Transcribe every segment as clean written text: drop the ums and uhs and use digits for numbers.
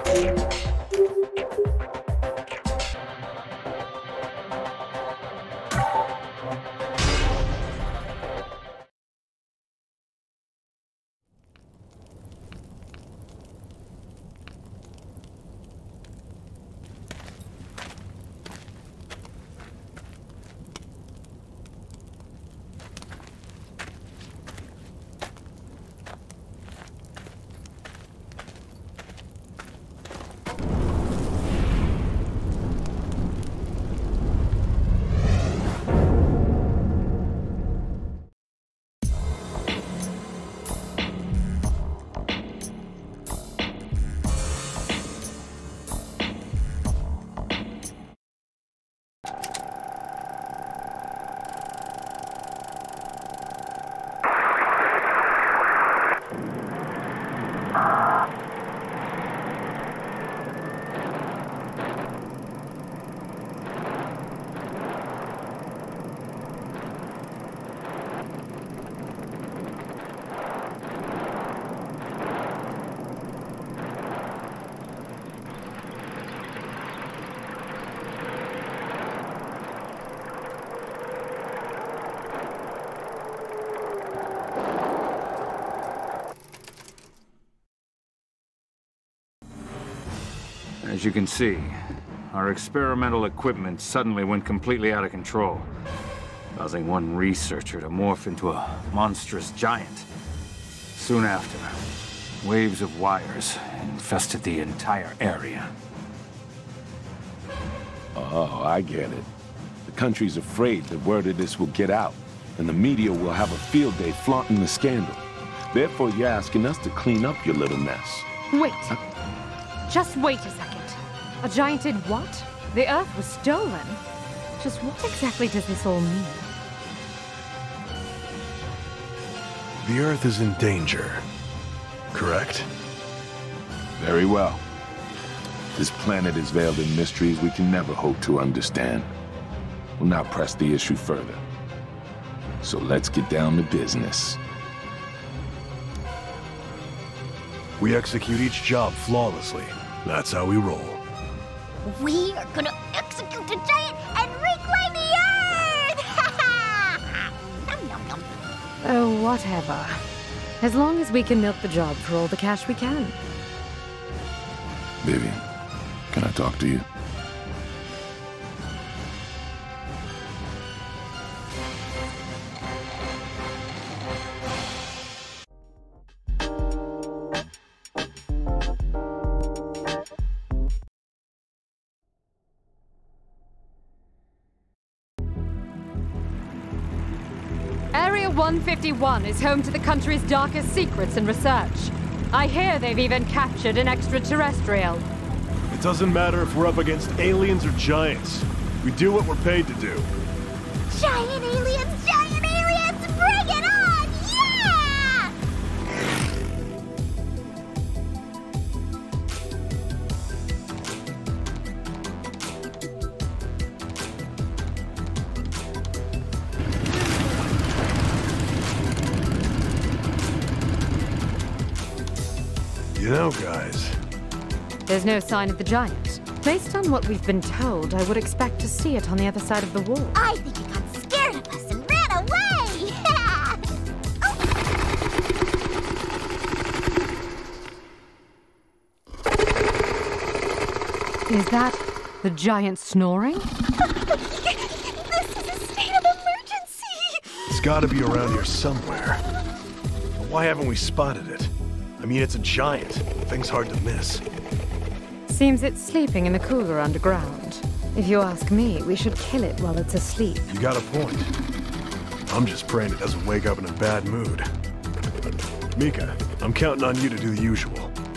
As you can see, our experimental equipment suddenly went completely out of control, causing one researcher to morph into a monstrous giant. Soon after, waves of wires infested the entire area. Oh, I get it. The country's afraid that word of this will get out, and the media will have a field day flaunting the scandal. Therefore, you're asking us to clean up your little mess. Wait. Just wait a second. A giant did what? The Earth was stolen. Just what exactly does this all mean? The Earth is in danger, correct? Very well. This planet is veiled in mysteries we can never hope to understand. We'll not press the issue further. So let's get down to business. We execute each job flawlessly. That's how we roll. We are gonna execute the giant and reclaim the Earth! Nom, nom, nom. Oh, whatever. As long as we can milk the job for all the cash we can. Vivian, can I talk to you? Area 151 is home to the country's darkest secrets and research. I hear they've even captured an extraterrestrial. It doesn't matter if we're up against aliens or giants. We do what we're paid to do. Giant aliens, bring it on! Yeah! You know, guys, There's no sign of the giant. Based on what we've been told, I would expect to see it on the other side of the wall. I think it got scared of us and ran away! Is that the giant snoring? This is a state of emergency! it's gotta be around here somewhere. But why haven't we spotted it? I mean, it's a giant. Thing's hard to miss. Seems it's sleeping in the cooler underground. If you ask me, we should kill it while it's asleep. You got a point. I'm just praying it doesn't wake up in a bad mood. Mika, I'm counting on you to do the usual.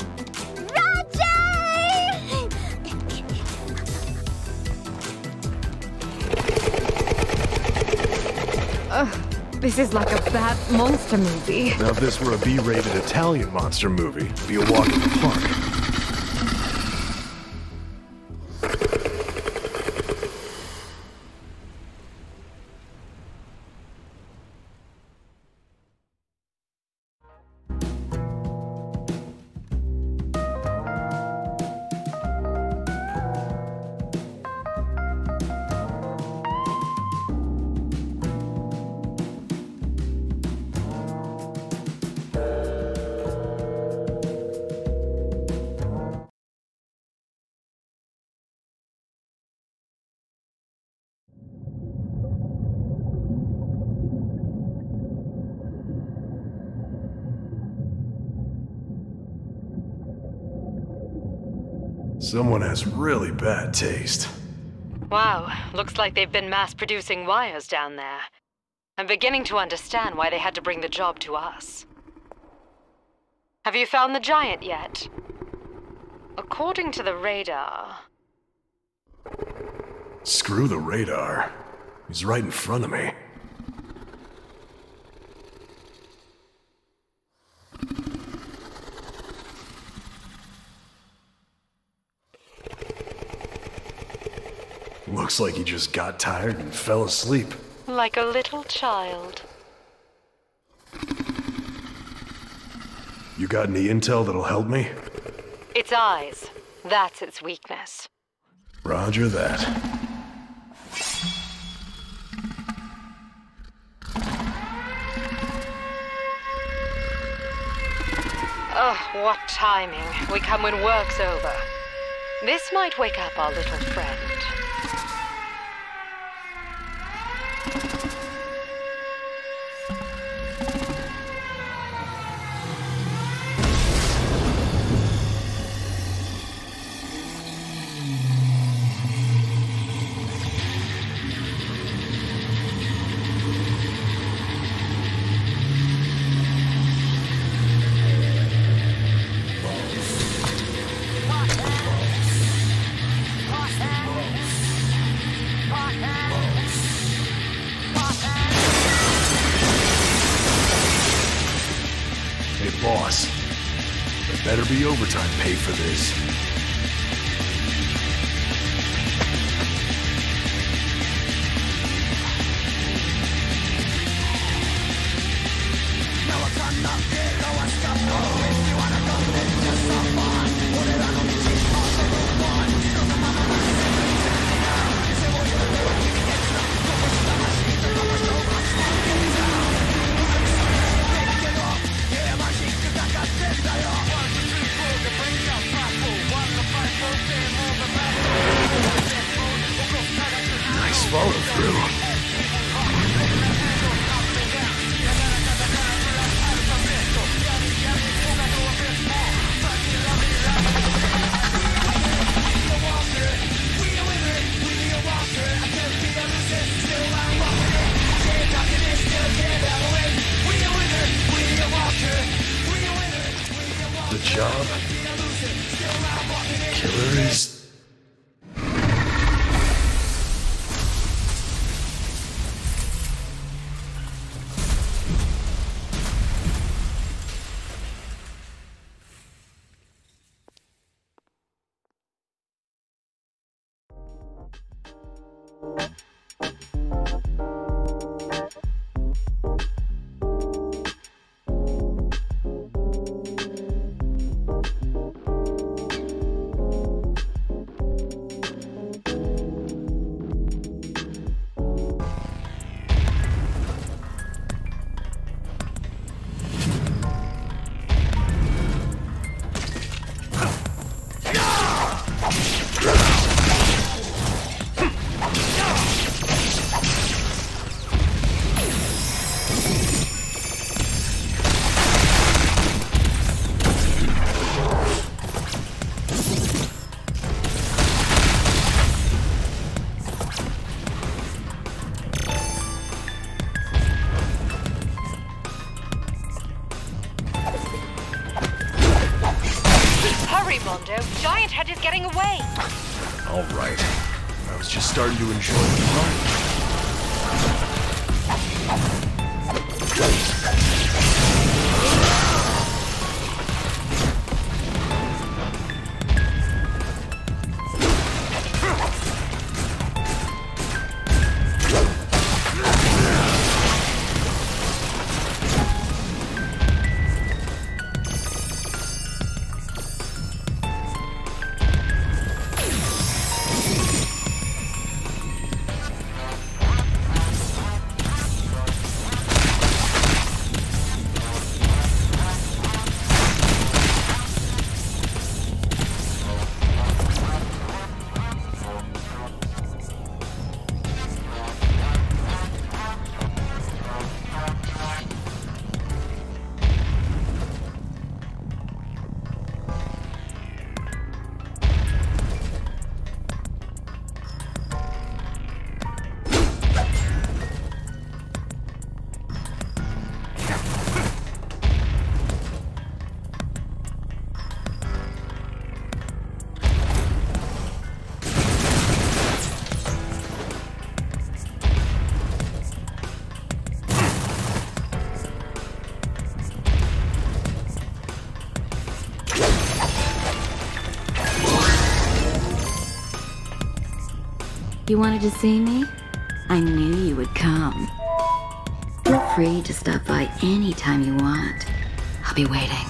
This is like a bad monster movie. Now, if this were a B-rated Italian monster movie, it'd be a walk in the park. Someone has really bad taste. Wow, looks like they've been mass-producing wires down there. I'm beginning to understand why they had to bring the job to us. Have you found the giant yet? According to the radar... Screw the radar. He's right in front of me. Looks like he just got tired and fell asleep. Like a little child. You got any intel that'll help me? Its eyes. That's its weakness. Roger that. Oh, what timing. We come when work's over. This might wake up our little friend. Boss, there better be overtime pay for this. Nice follow through. The job? Killer is... Giant Head is getting away! All right. I was just starting to enjoy the ride. you wanted to see me? I knew you would come. Feel free to stop by anytime you want. I'll be waiting.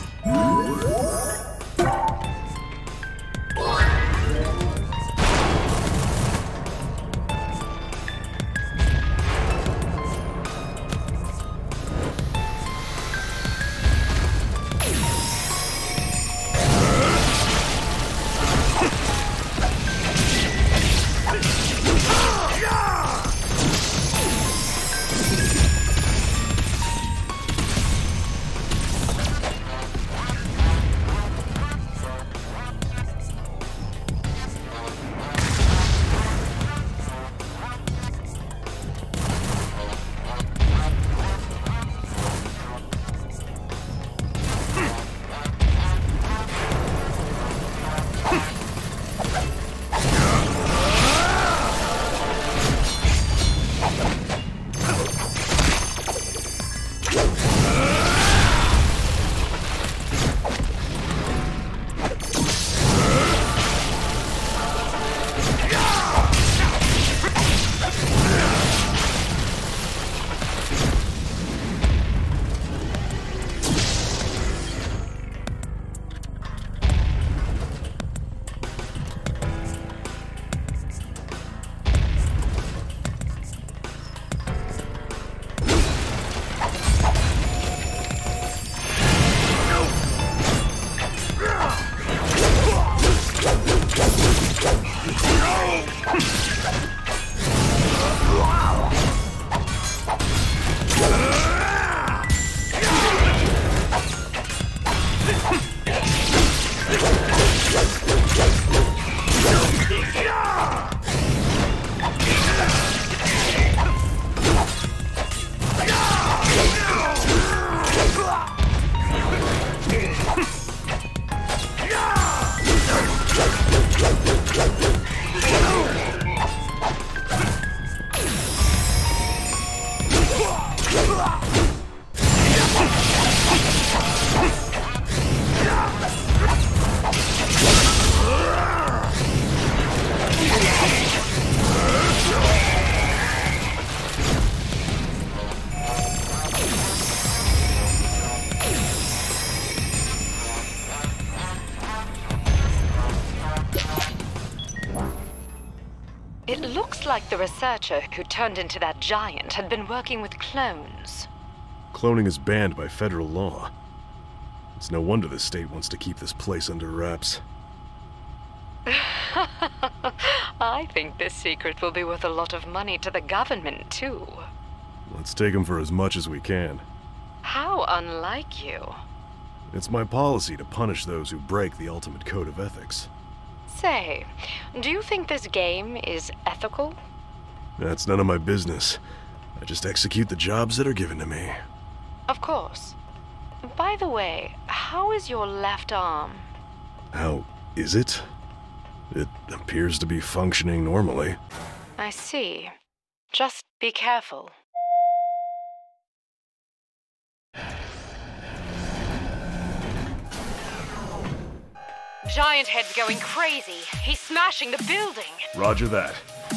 It looks like the researcher who turned into that giant had been working with clones. Cloning is banned by federal law. It's no wonder the state wants to keep this place under wraps. I think this secret will be worth a lot of money to the government, too. Let's take them for as much as we can. How unlike you. It's my policy to punish those who break the ultimate code of ethics. Say, do you think this game is ethical? That's none of my business. I just execute the jobs that are given to me. Of course. By the way, how is your left arm? How is it? It appears to be functioning normally. I see. Just be careful. Giant Head's going crazy. He's smashing the building. Roger that.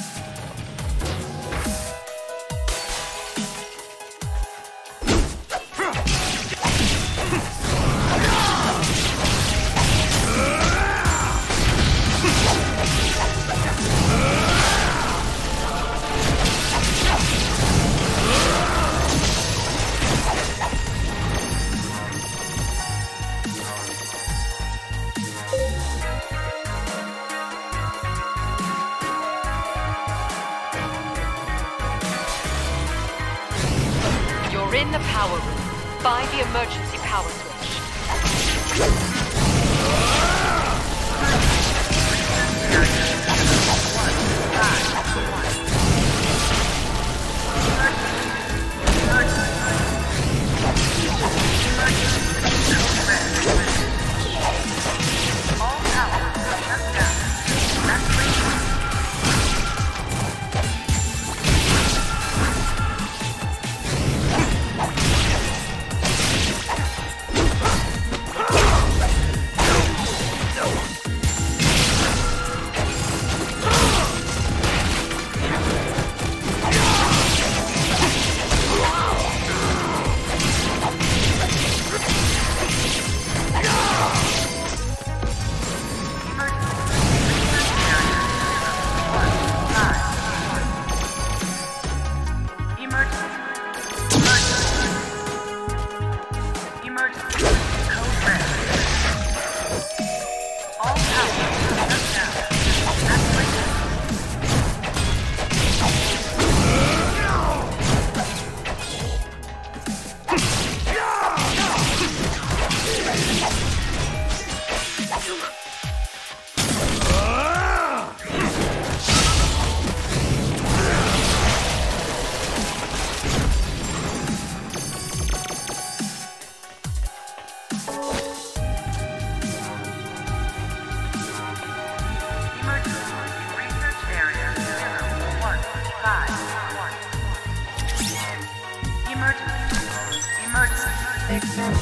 In the power room, by the emergency power switch.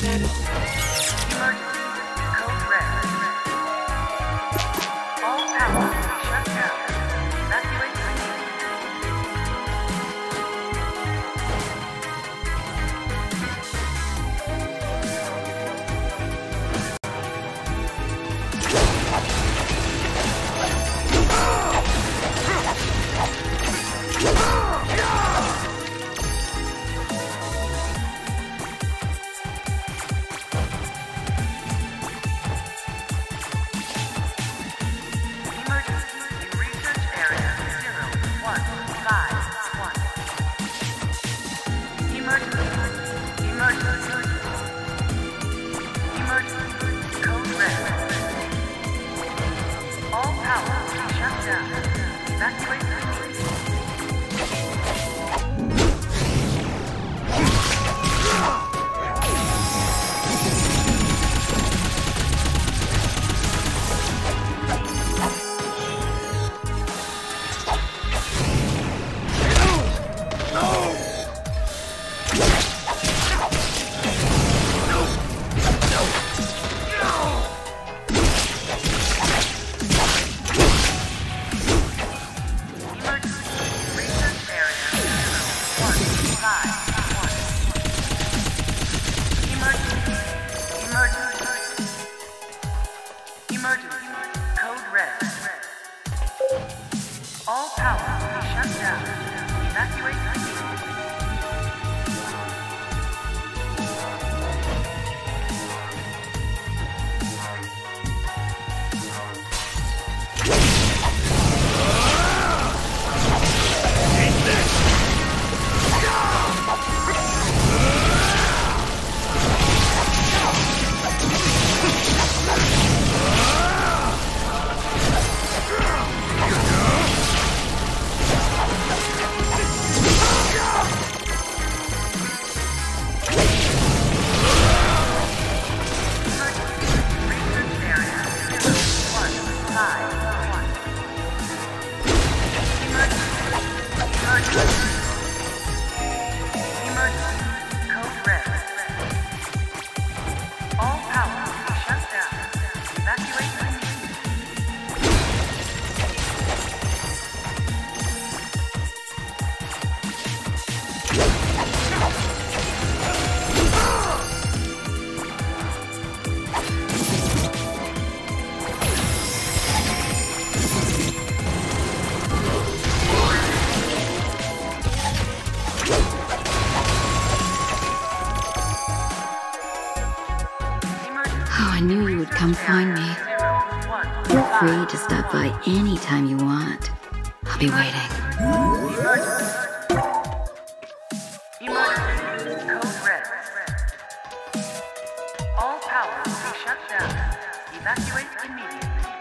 Come find me. Feel free to stop by anytime you want. I'll be waiting. Emergency code red. All power will be shut down. Evacuate immediately.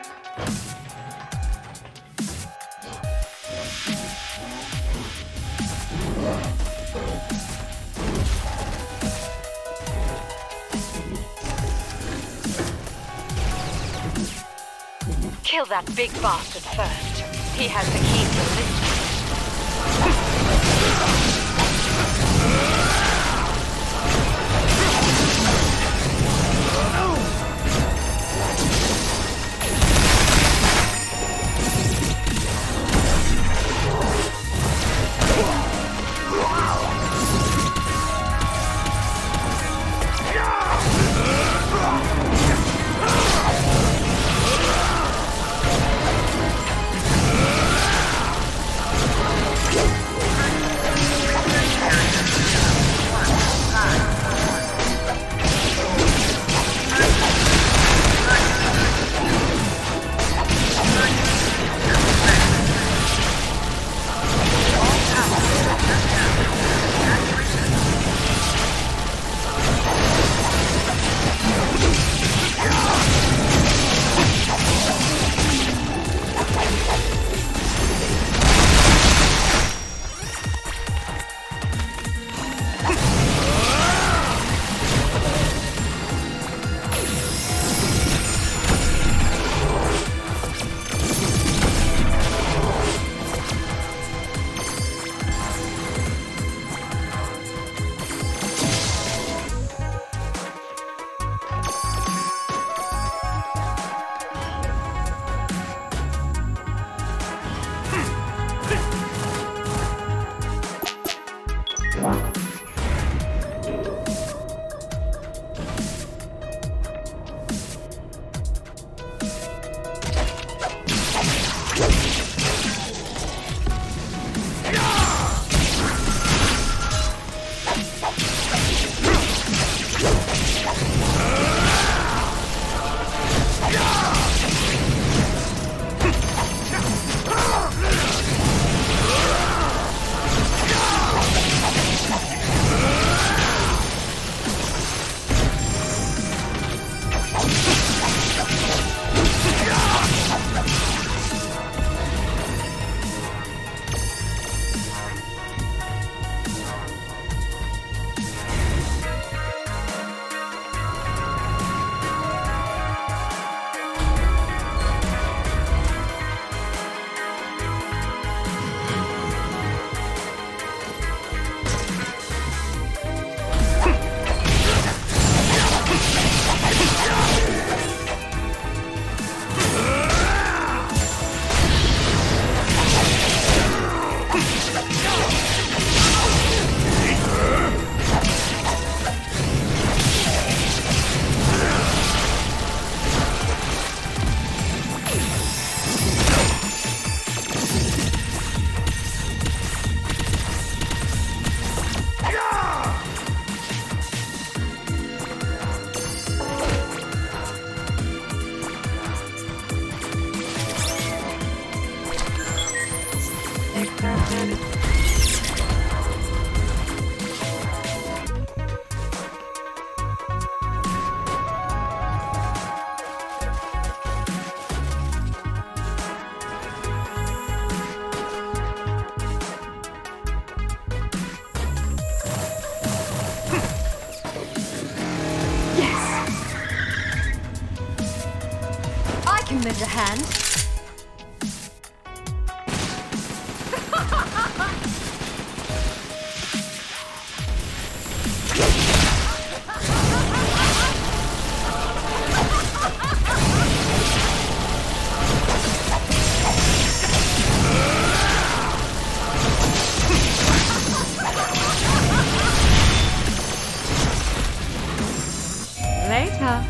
Kill that big bastard first. He has the key to the can lend a hand. Later.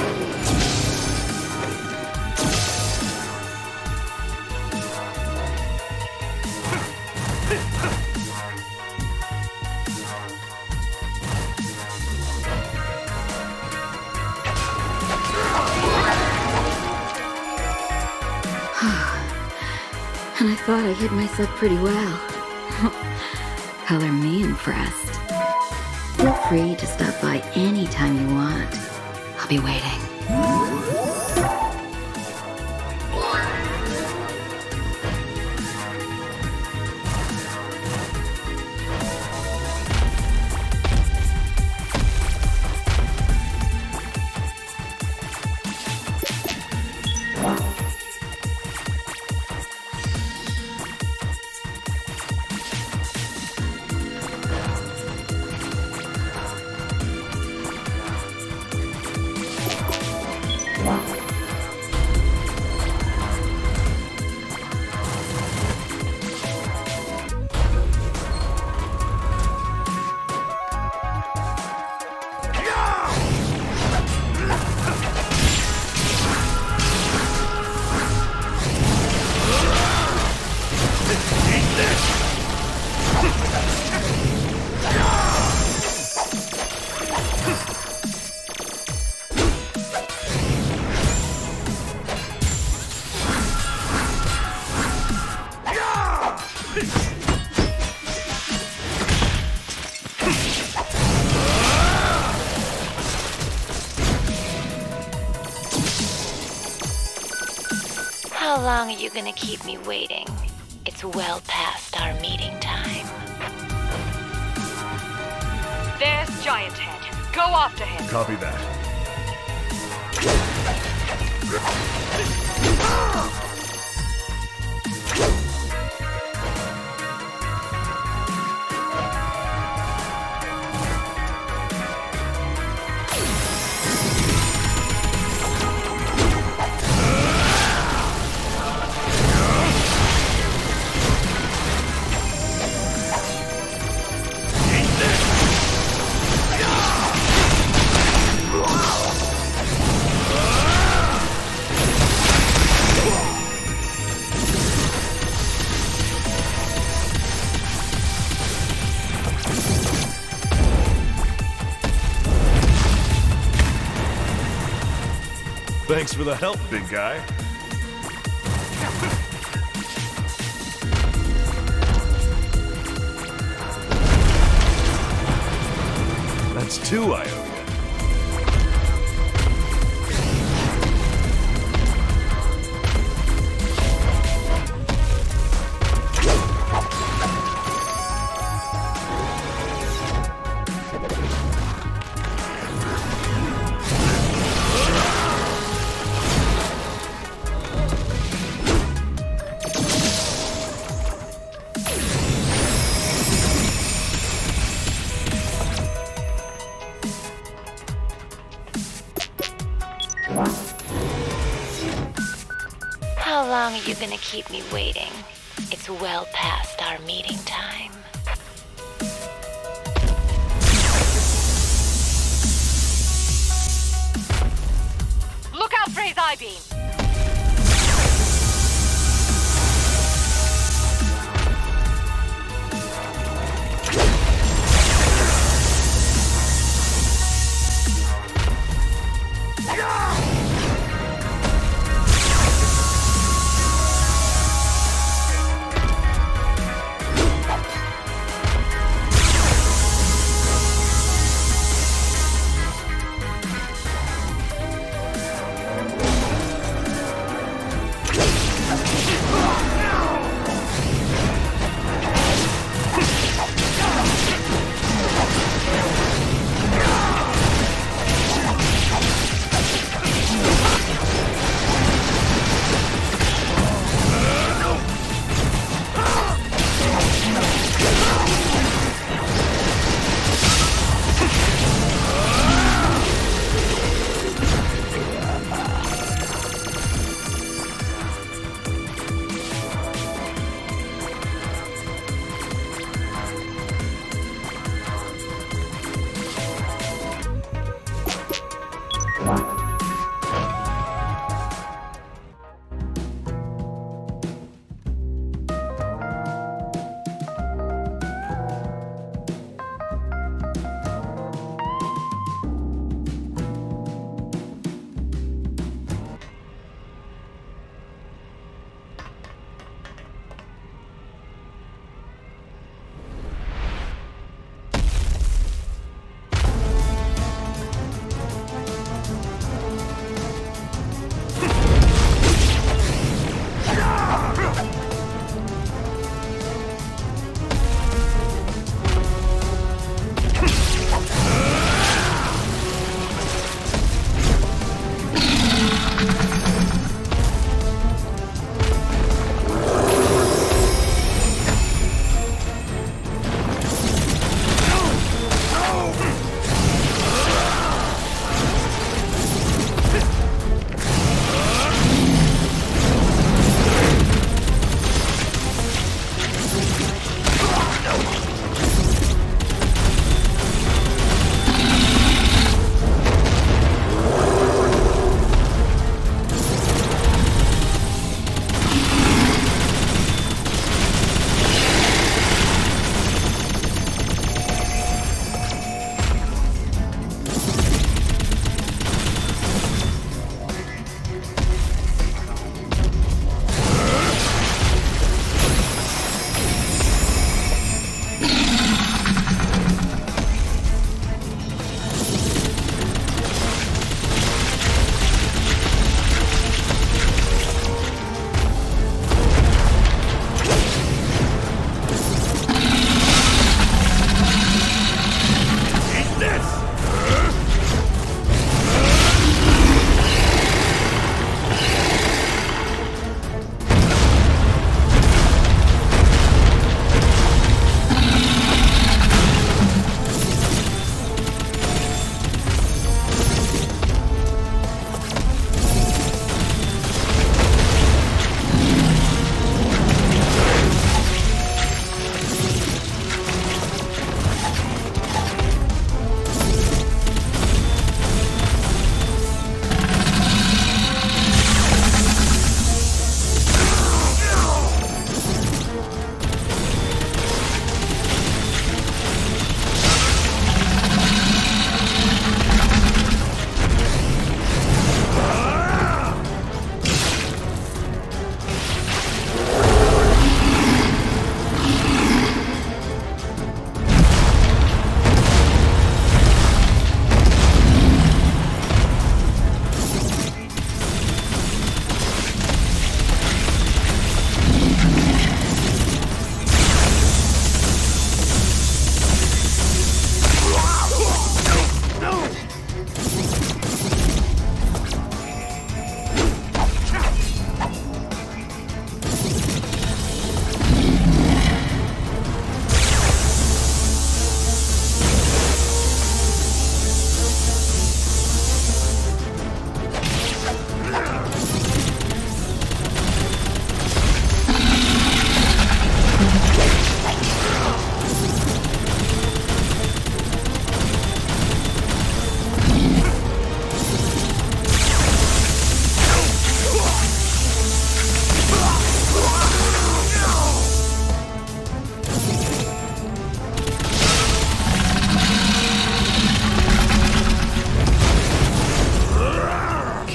And I thought I hid myself pretty well. Color me impressed. Feel free to stop by anytime you want. I'll be waiting. How long are you gonna keep me waiting? It's well past our meeting time. There's Giant Head. Go after him. Copy that. Thanks for the help, big guy. That's 2 I owe you. How long are you gonna keep me waiting? It's well past our meeting time. Look out for his I-beam.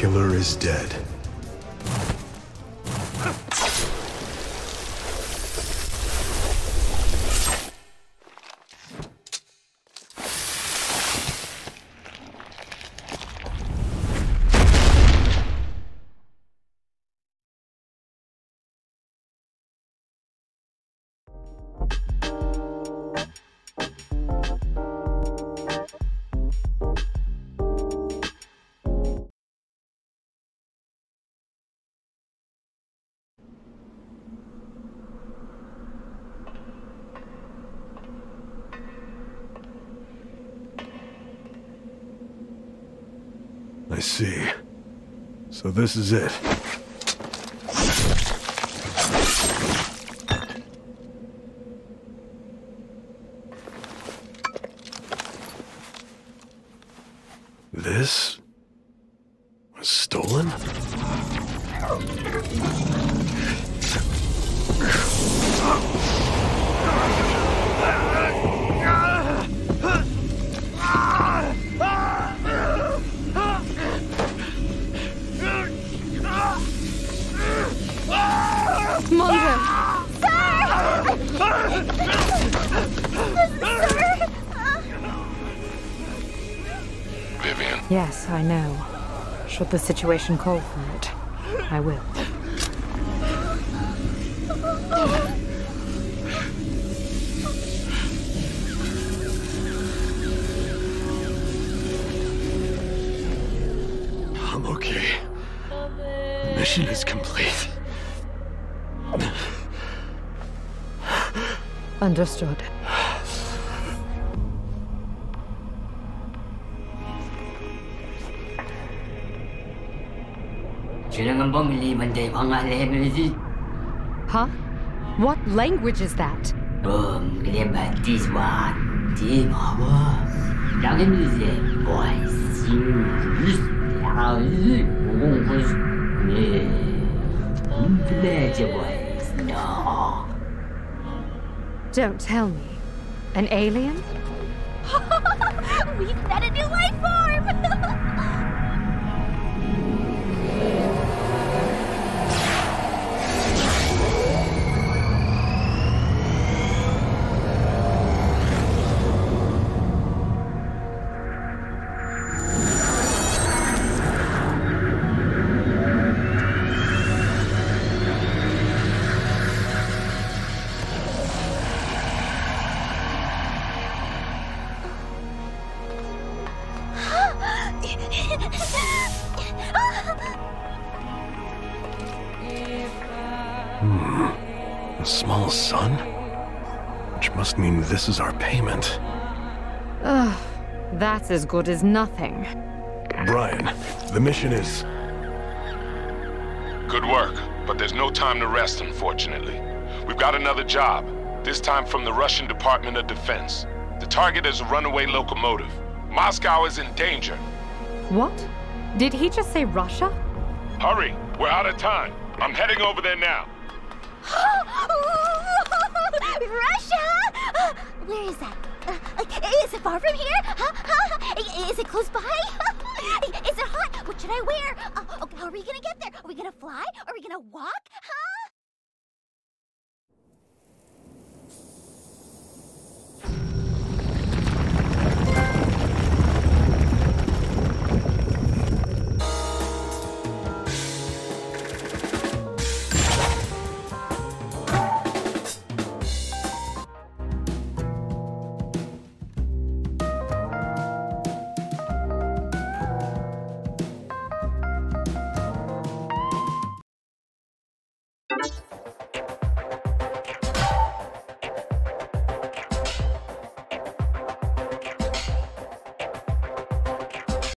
killer is dead. I see. So this is it. This was stolen? Vivian. Yes, I know. Should the situation call for it, I will. I'm okay. The mission is complete. Understood. Huh? What language is that? Don't tell me. An alien? We've met a new life form! A small sun? Which must mean this is our payment. Ugh, that's as good as nothing. Brian, the mission is... Good work, but there's no time to rest, unfortunately. We've got another job, this time from the Russian Department of Defense. The target is a runaway locomotive. Moscow is in danger. What? Did he just say Russia? Hurry, we're out of time. I'm heading over there now. Russia! Where is that? Is it far from here? Is it close by? Is it hot? What should I wear? How are we gonna get there? Are we gonna fly? Are we gonna walk?